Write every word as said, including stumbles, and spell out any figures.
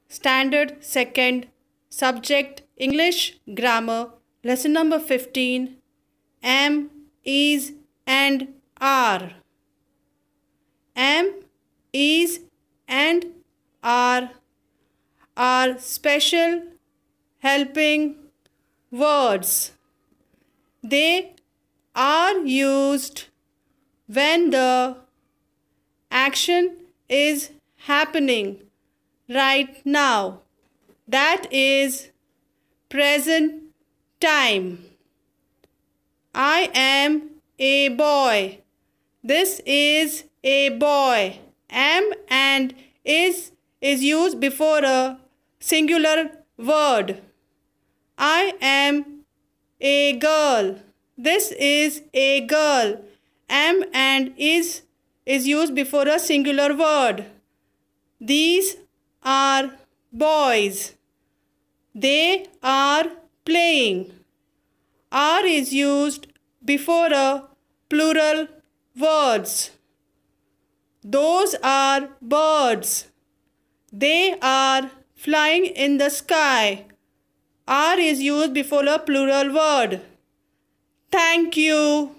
Standard Second Subject English Grammar Lesson number fifteen. Am, is and are. Am, is and are are special helping words. They are used when the action is happening right now. That is present time. I am a boy. This is a boy. Am and is is used before a singular word. I am a girl. This is a girl. Am and is is used before a singular word. These are boys. They are playing. Are is used before a plural words. Those are birds. They are flying in the sky. Are is used before a plural word. Thank you.